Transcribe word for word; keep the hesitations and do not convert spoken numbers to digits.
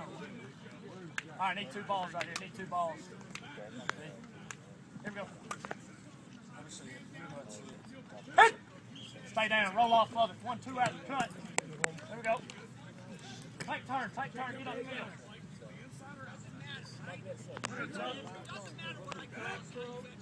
All right, need two balls right here. Need two balls. See? Here we go. Let me see it. Hit! Stay down. Roll off of it. One, two out of the cut. There we go. Take turn. Take turn. Get up the field.